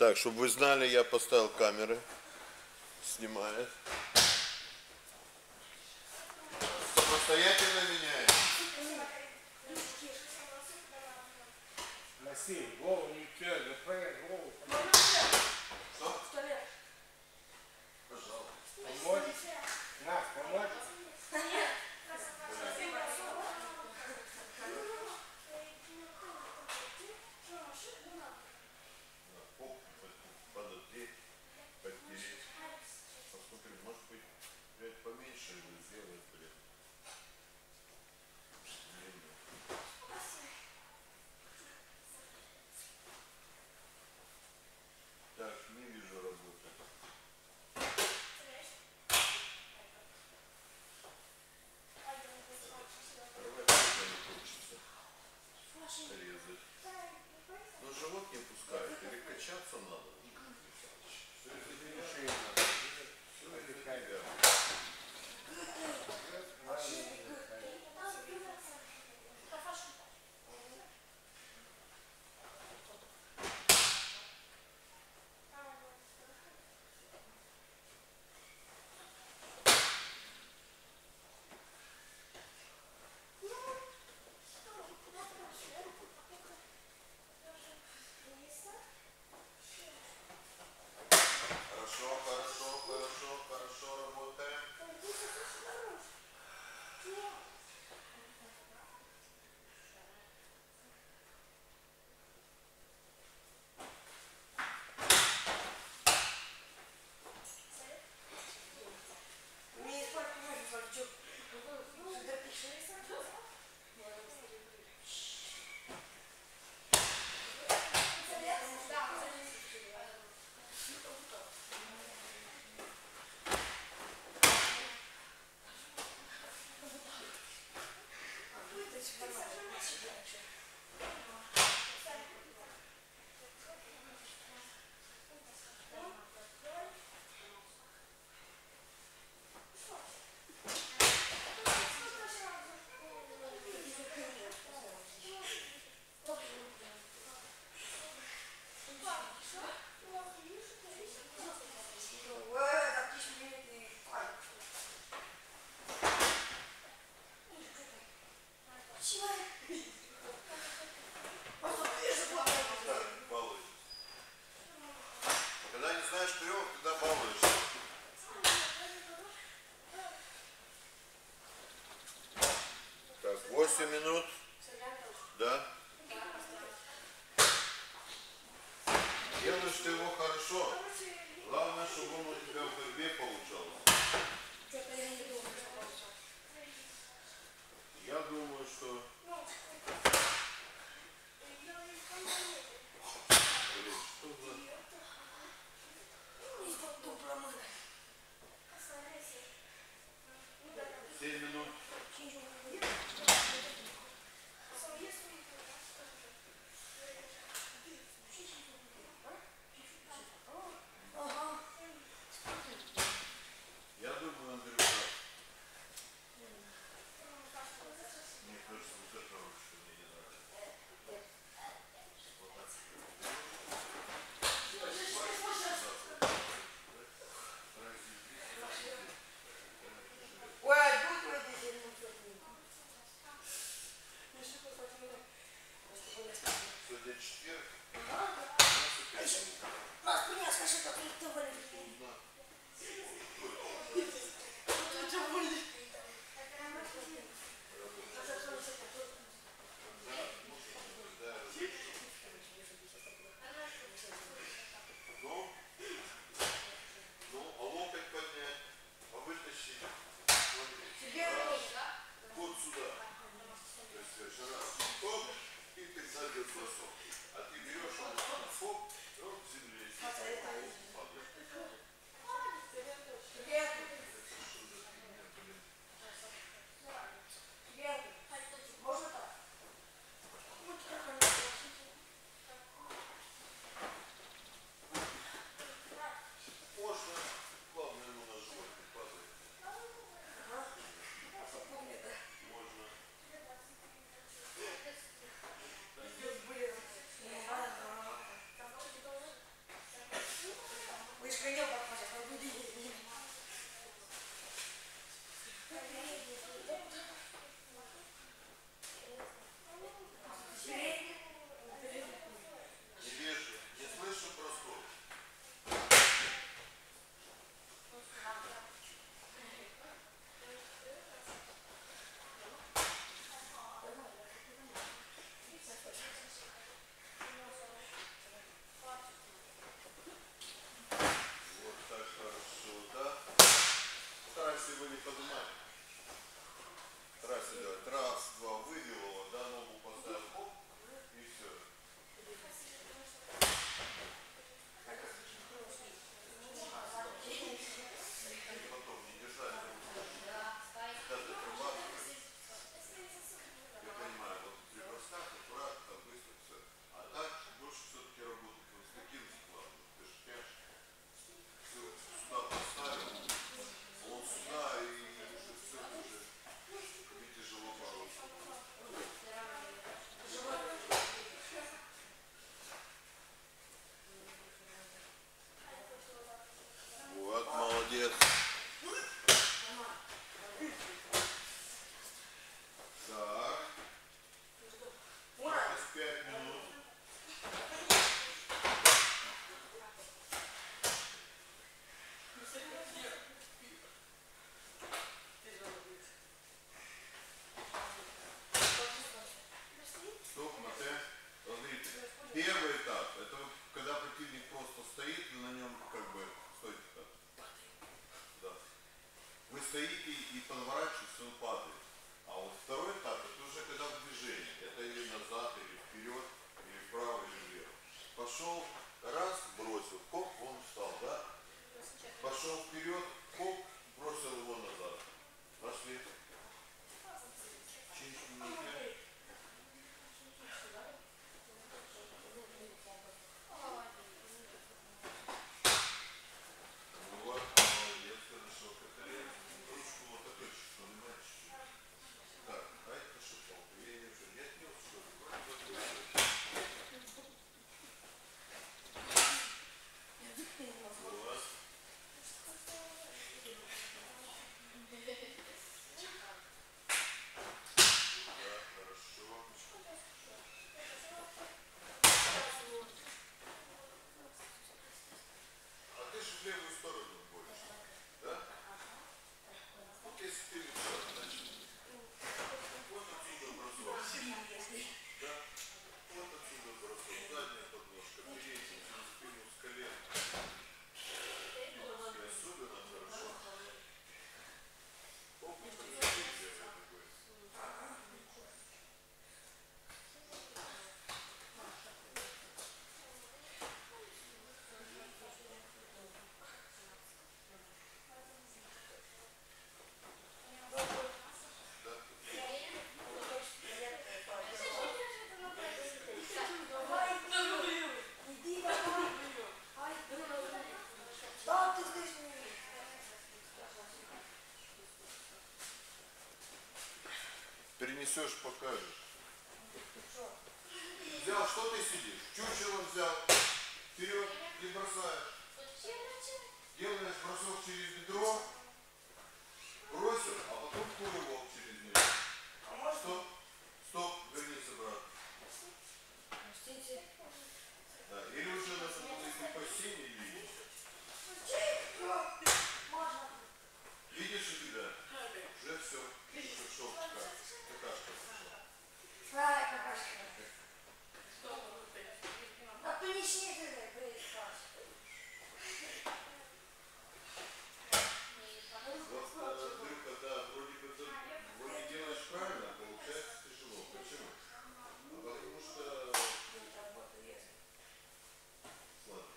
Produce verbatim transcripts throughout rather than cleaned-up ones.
Так, чтобы вы знали, я поставил камеры. Снимает. Самостоятельно меняет. Носи, голову не тяжело, запрягай голову. Что? Пожалуйста. Помочь? Нас, помочь? Подотреть, подтереть. Посмотрим, может быть, взять поменьше и сделать, блин. Так, не вижу работы. Резать. Но живот не пускает, или качаться надо. Все это не надо. Все это тебя. Хорошо, хорошо, хорошо, хорошо работаем. Когда не знаешь трёх, тогда балуешься. Так, восемь минут. Да. Делаешь ты его хорошо. Главное, чтобы он у тебя в борьбе получался. Я думаю, что... Блин, что за... семь минут. Я думаю, Андрюха, мне кажется, вот это вот, что мне не нравится. Вот так. Сегодня четверг. Ну, ну, а локоть поднять, а вытащить. Смотри. Раз. Вот сюда. То есть раз, оп, и ты сзади бросок. А ты берешь, он хоп, и он в земле сидит. Можно, главное ему на живот не падает. Можно. Первый этап, это вот, когда противник просто стоит, и на нем как бы, стойте так. Да. Вы стоите и подворачиваетесь, он падает. А вот второй этап, это уже когда в движении. Это или назад, или вперед, или вправо, или влево. Пошел, раз, бросил, коп, он встал, да? Пошел вперед, коп, бросил его назад. Пошли. Чинчиники. Вот, молодец, хорошо, Катарина. Ручку локоточек, понимаешь? Так, а это что палка? Я ее что, не отнес, что ли? Вот. Да, хорошо. А ты же в левую сторону больше, да? Вот если ты лицо, значит, вот отсюда бросок. Да? Вот отсюда бросок. Задняя подножка, передняя, через спину с колен. И особенно хорошо. Опыт подсветия такой. Да? Перенесешь, покажешь. Взял, что ты сидишь? Чучело взял. Вперед и бросаешь. Делаешь бросок через бедро. Бросил, а потом кулевок через него. Стоп. Стоп. Вернись обратно. Да. Или уже надо было идти по синей линии. Видишь у тебя? Уже все. Пришел какашка пошла. Вот, Андрюха, да, вроде бы ты вроде делаешь правильно, а получается тяжело. Почему? А потому что... Ладно.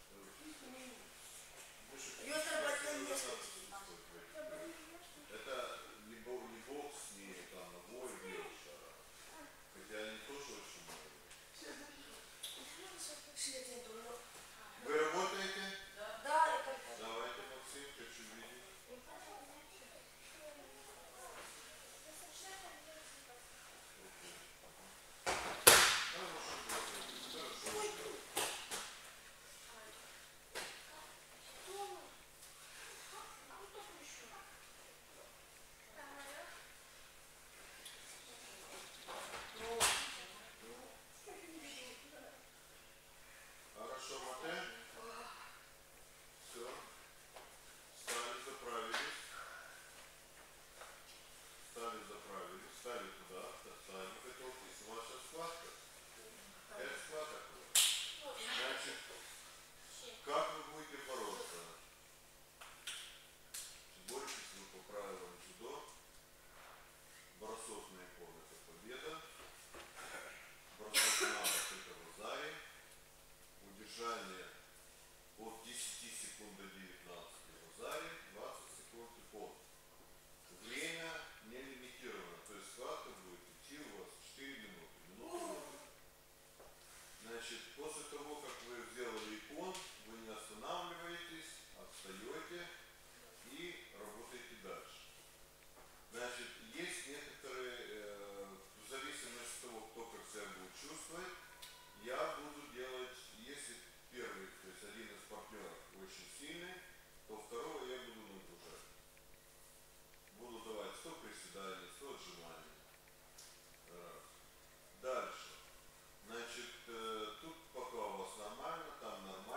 Это не бокс, не там ногой бьешь, а... Хотя они тоже очень много. Вы работаете? Давайте, Максим, хочу видеть. Хорошо, хорошо. Хорошо, Мате. Все. Стали, заправились. Стали, заправились. Стали туда. Стали, готовьтесь. Ваша складка. Это складка. Значит, как вы будете бороться? Боретесь вы по правилам дзюдо. Бросок на икон — это победа. Бросок на бок — это розарий. Удержание от десяти секунд до девятнадцати розарий, двадцать секунд икон. Время не лимитировано, то есть схватка будет идти у вас четыре минуты. Минуты. Значит, после того, как вы сделали икон, вы не останавливаетесь, отстаете и работаете дальше. Значит, есть некоторые, э, в зависимости от того, кто как себя будет чувствовать, я буду делать, если первый, то есть один из партнеров очень сильный, то второго я буду нагружать. Буду давать сто приседаний, сто отжиманий. Раз. Дальше. Значит, э, тут пока у вас нормально, там нормально.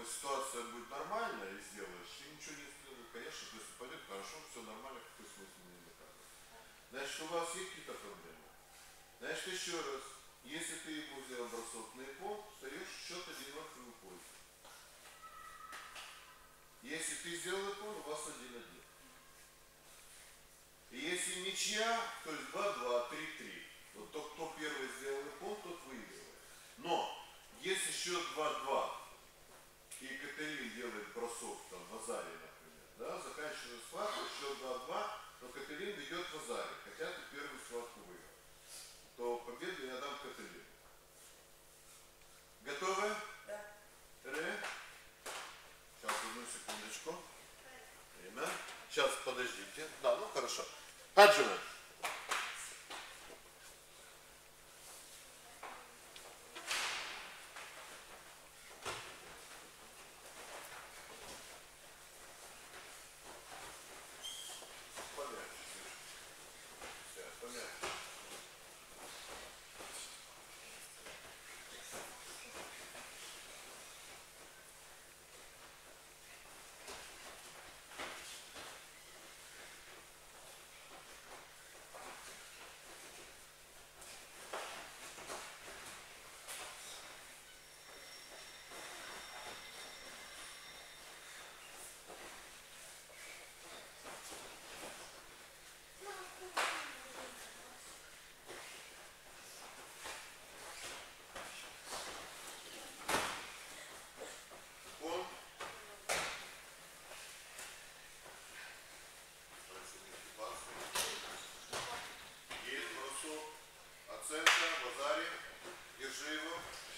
ситуация будет нормальная и сделаешь, и ничего не сделаешь, конечно, то есть пойдет хорошо, все нормально, какой смысл не доказывать. Значит, у вас есть какие-то проблемы? Значит, еще раз, если ты ему сделал бросок на япон, встаешь счет один ноль в твою пользу. Если ты сделал япон, у вас один один. И если ничья, то есть два-два, три-три. Вот тот, кто первый сделал япон, тот выигрывает. Но, если счет два-два, и Екатерин делает бросок там, в азаре, например, да, заканчивая схватку, счет два-два, но Катерин ведет в азаре, хотя ты первую схватку выиграл, то победу я дам Катерину. Готовы? Да. Ре? Сейчас, одну секундочку. Время. Сейчас, подождите. Да, ну хорошо. Хаджима. Оценка в азаре. Держи его.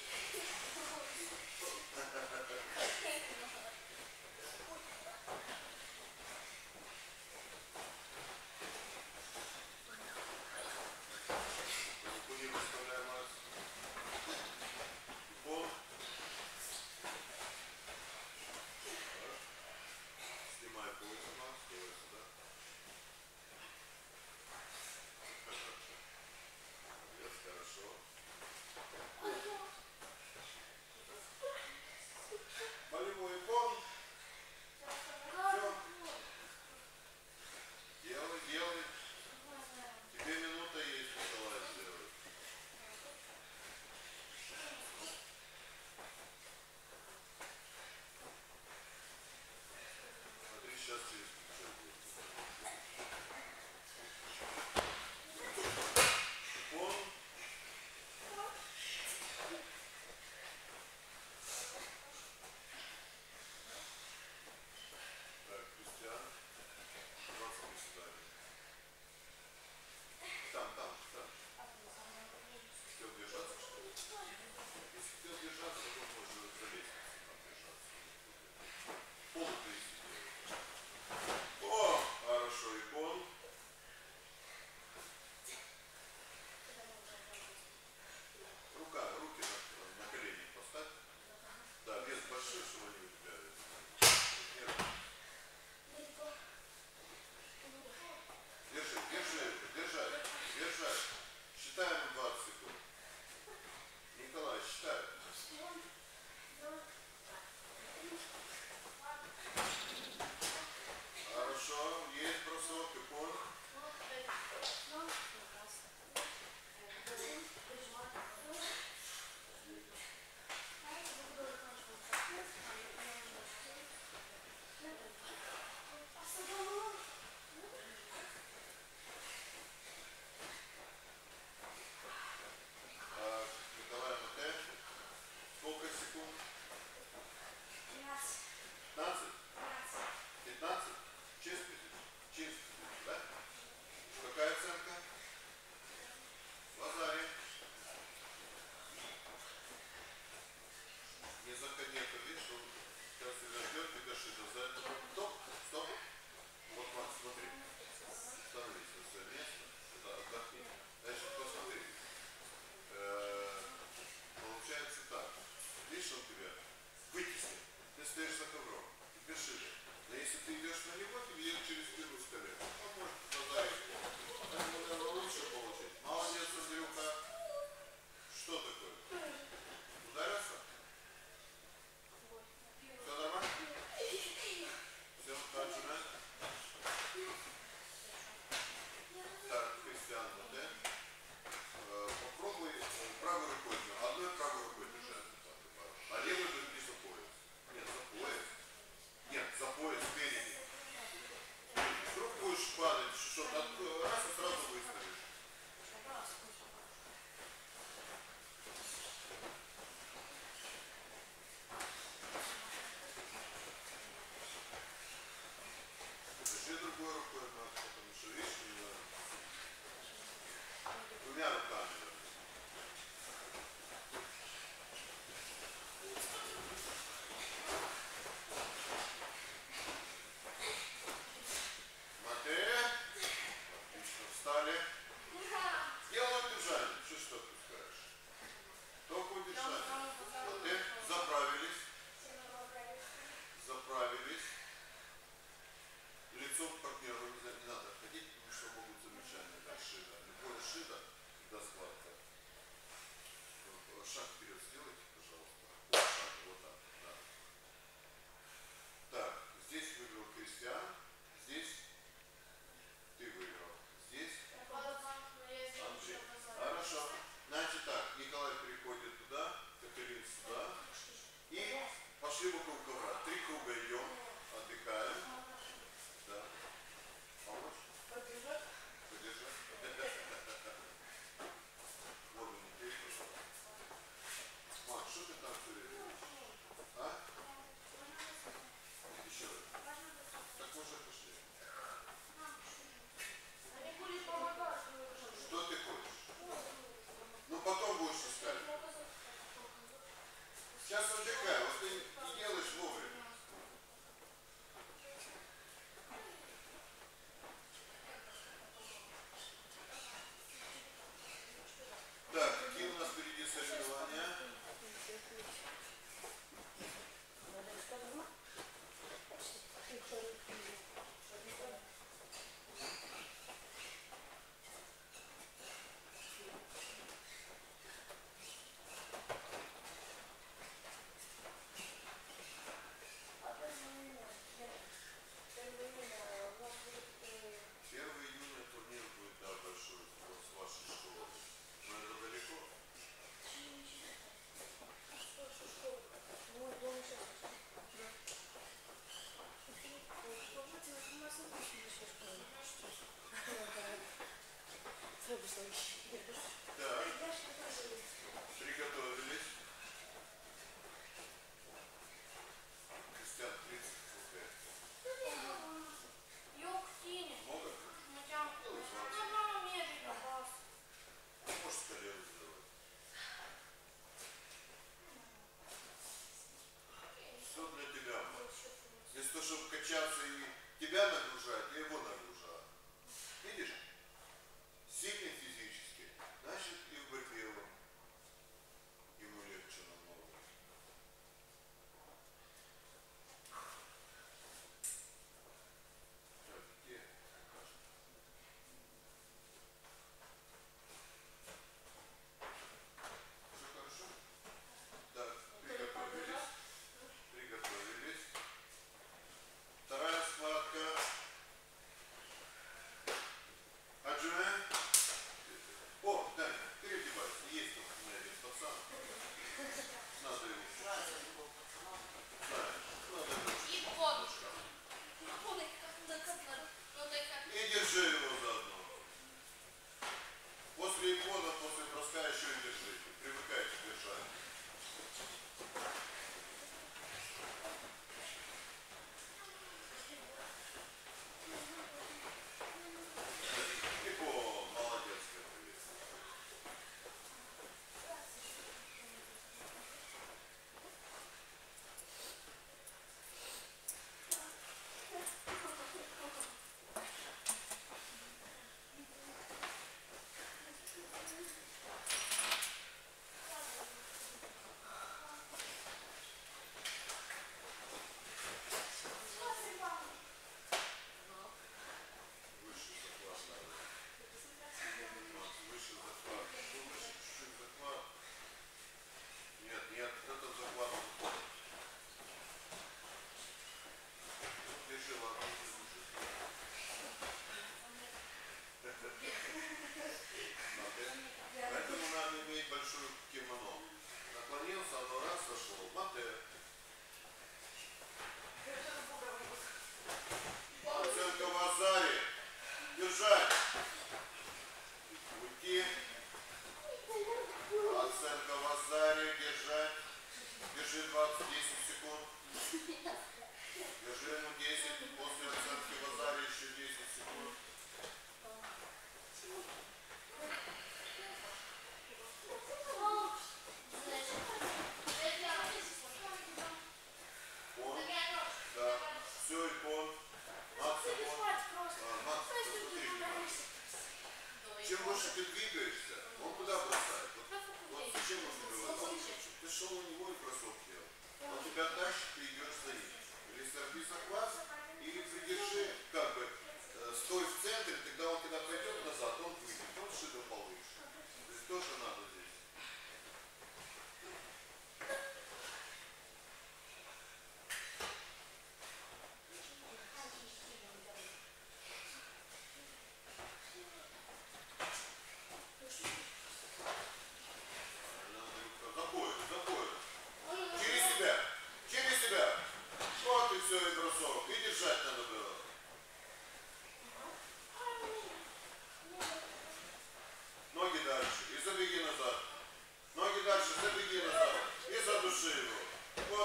Руку не выставляй, Макс. Пол. Снимай пояс, Макс. Давай сюда. Молодец, хорошо. Болевой пол. Все. Делай, делай. Тебе минута есть, Николай, сделать. Смотри, сейчас через пятьдесят будет. Пол. Так, Кристиан. двадцать приседаний. Там, там, там. Хотел держаться, что ли? Если хотел держаться, то можно за лестницей там держаться. Пол присидел. О, хорошо, и пол. Рука, руки на, на колени поставь. Да, вес большой, чтобы они у тебя... Держи, держи, держать, держать. Считаем двадцать секунд. Николай, считай. Хорошо, есть бросок, и пол. Двумя руками. Матея. Отлично. Встали. Делаем удержание. Что ж ты отпускаешь? Только удержание. Матея. Заправились. Заправились. Лицом к партнеру не надо отходить, потому что могут замечания дальше. Любое шито всегда складывается.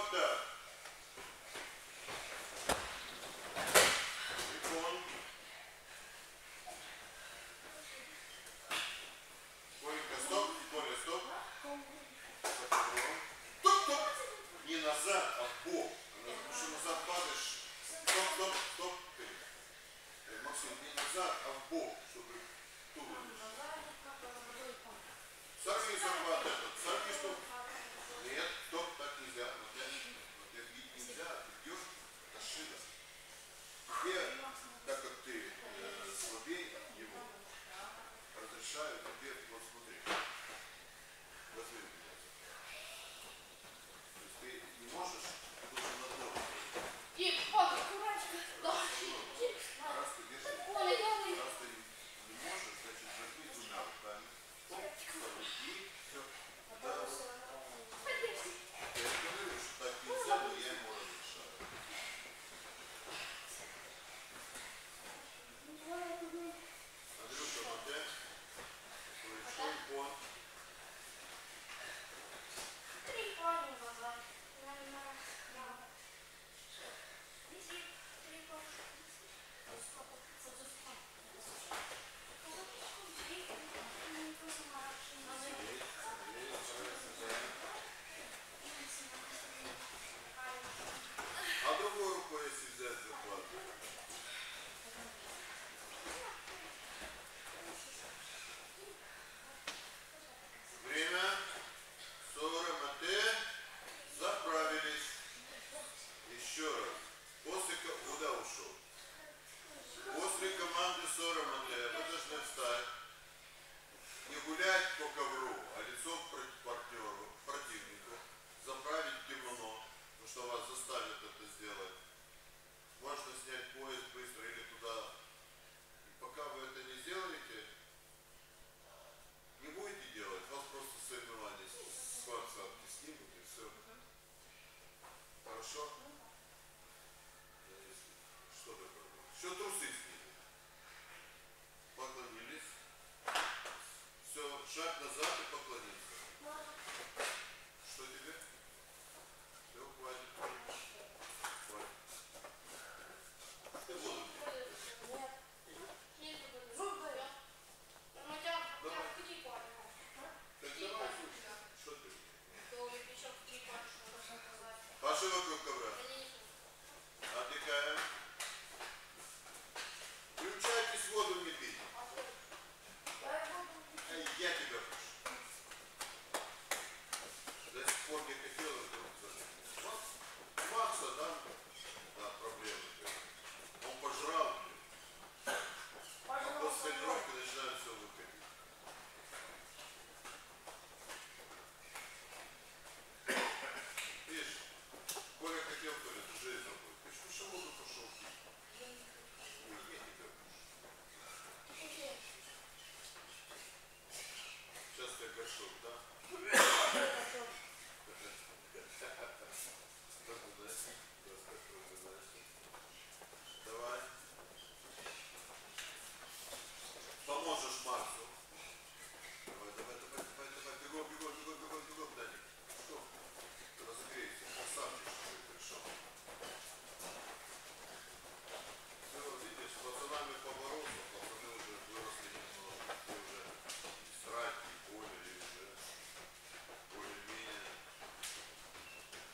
Вот так. Икон. Коленька, стоп. Коля, стоп. Стоп-стоп. Не назад, а в бок. Потому что назад падаешь. Стоп, стоп, стоп. Максим, не назад, а в бок, чтобы туловище. Сорви захват этот. Сорви, стоп. Нет, стоп, так нельзя. Вот я, вот я бить нельзя. Ты бьешь, это шина. Тебе, так как ты э, слабей его, разрешаю тебе, вот смотри. Возьми меня. То есть ты не можешь, ты должен на дно. И, папа, курочка. Раз ты держишь, раз ты не можешь, значит, возьми двумя руками. Оп, второй, и все. Да, вот. Я говорю, что так нельзя, но я ему разрешаю. Андрюша, вот опять. Плечо, икон. Три парня назад. А другой рукой, если взять захват. Время. Сора Мате. Заправились. Еще раз. После куда ушел? После команды Сора Мате вы должны встать. Не гулять по ковру, а лицом к партнеру, противнику. Заправить кимоно, потому что вас заставят это сделать. Можно снять пояс быстро или туда. И пока вы это не сделаете, не будете делать, вас просто соревнования с двадцатки снимут и все. Хорошо? Что такое? Все трусы снимут. Поклонились. Все, шаг назад и поклониться. Что тебе? Все, хватит. Хватит. Ты воду пей. Так давай, слушай, что ты? Паша вокруг ковра. Отдыхаем. Включайтесь, воду не пить. Я тебя прошу. До сих пор не хотел, вдруг вот, Макса, да, да, проблемы. Он пожрал, а после тренировки начинает все выходить. Видишь, Коля хотел, Коля, ты же забыл. Ты что, что воду пошел пить? Ой, я тебя прошу. Сейчас я горшок, да? Давай. Поможешь Максу. Давай, давай, давай, давай, давай. Бегом, бегом, бегом, бегом, бегом, Даник. Что? Разогрейся. Красавчик, что ты пришел. Все, видишь, с пацанами поборолся, пацаны уже выросли немножко. Ты уже срать не поняли, уже более-менее.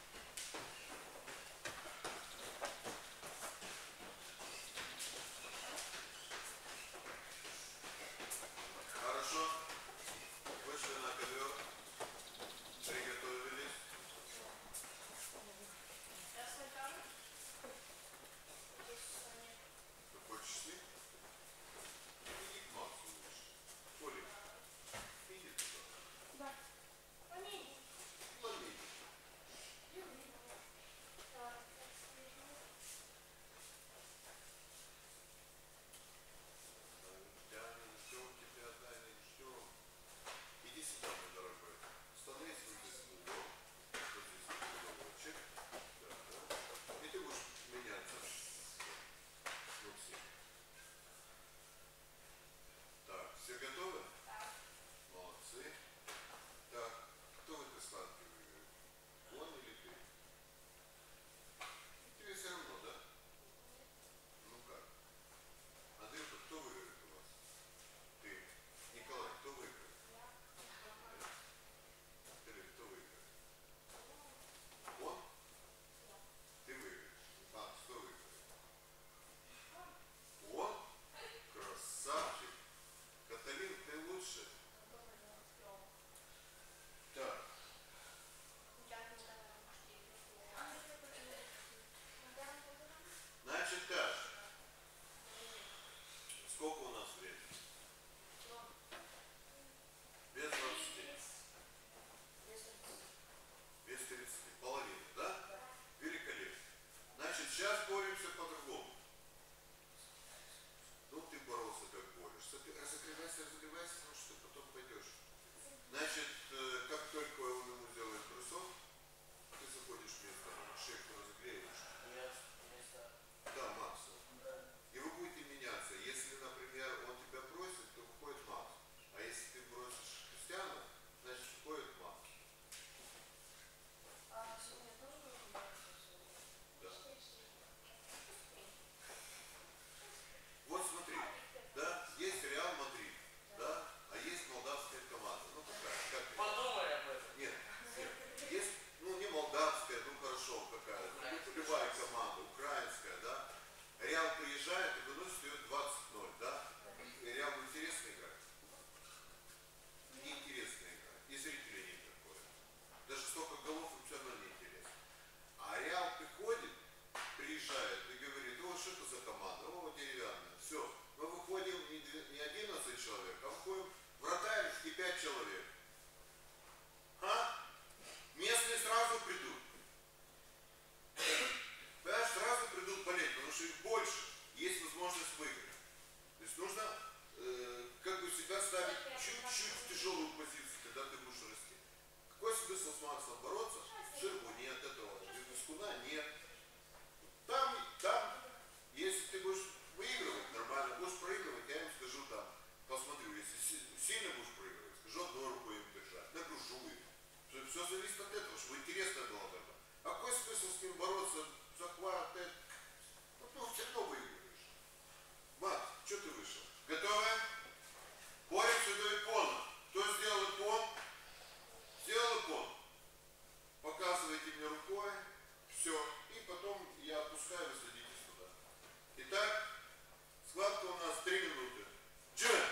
маслом бороться, ширму нет этого, вискуна нет. Там, там, если ты будешь выигрывать нормально, будешь проигрывать, я им скажу там, посмотрю, если сильно будешь проигрывать, скажу одной рукой им держать, нагружу их. Все зависит от этого, чтобы интересно было тогда. А какой смысл с ним бороться, захват, это? Ну, все равно выигрываешь. Мат, что ты вышел? Готовы? Боремся до икона. Кто сделал икон? Сделал икон. Показывайте мне рукой. Все. И потом я отпускаю, вы садитесь туда. Итак, схватка у нас три минуты. Джин!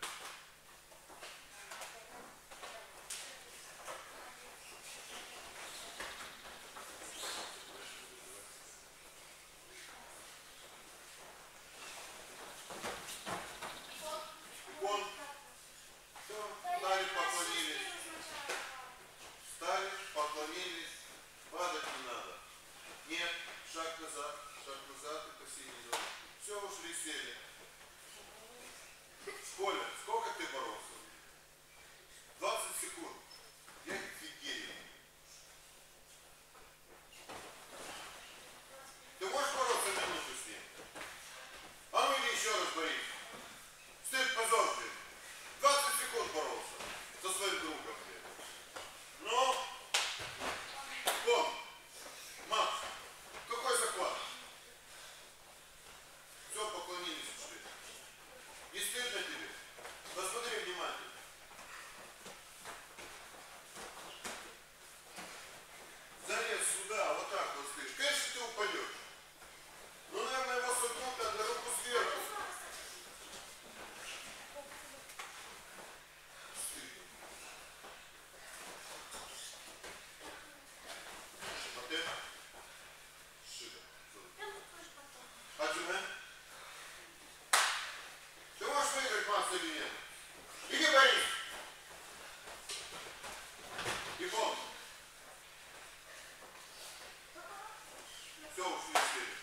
Икон. Все. Стали, поклонились. Стали, поклонились. Падать не надо. Нет. Шаг назад. Шаг назад и по синей зоне. Все, ушли, сели. Коля, сколько ты боролся? двадцать секунд. Я офигею. Ты можешь бороться минуту с ним? А ну иди еще раз борись. Стыд, позор, блин. двадцать секунд боролся со своим другом, блин. Ну, вон, Макс, какой захват? Все, поклонились, ушли. Не стыдно тебе? Посмотри внимательно. Залез сюда, вот так вот стоишь. Конечно, ты упадешь. Ну, наверное, его согнут на руку сверху. Стыдно. Вот это. Шида. Хаджиме? Ты можешь выиграть, Макс, или нет? Иди, Борис! Икон! Все, ушли, сели.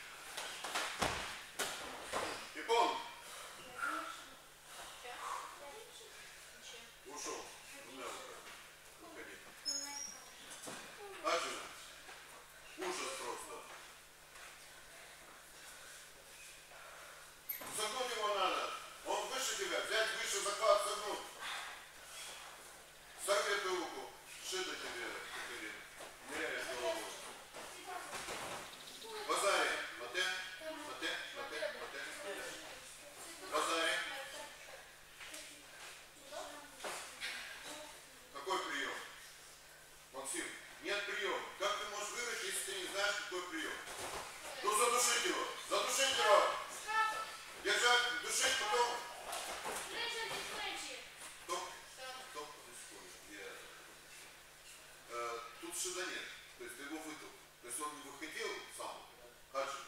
Икон! Ушел. Двумя руками. Выходи. Хаджиме? Ужас просто. Согнуть его надо. Он выше тебя. Взять выше, захват, согнуть. Согни эту руку. Шида тебе, Катерина. Ныряешь голову. Базари. Мате. Мате. Мате. Мате. Базари. Какой прием? Максим, нет приема. Как ты можешь выиграть, если ты не знаешь, какой прием? Ну задушить его. Задушить его. Держать, душить, потом. Стоп. Стоп. Я... Э, тут шида нет. То есть ты его вытолкнул. То есть он не выходил сам. Хаджи.